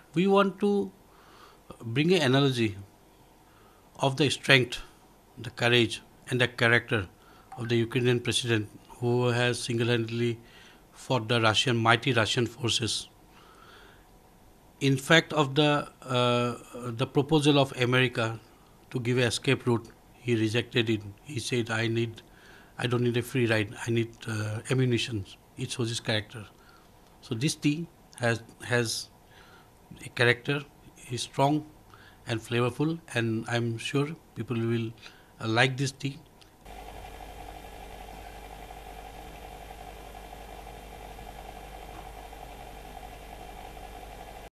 We want to bring an analogy of the strength, the courage, and the character of the Ukrainian president who has single-handedly fought the mighty Russian forces. In fact, of the proposal of America to give an escape route, he rejected it. He said, I don't need a free ride. I need ammunition." It shows his character. So this tea has a character, is strong and flavorful, and I'm sure people will like this tea.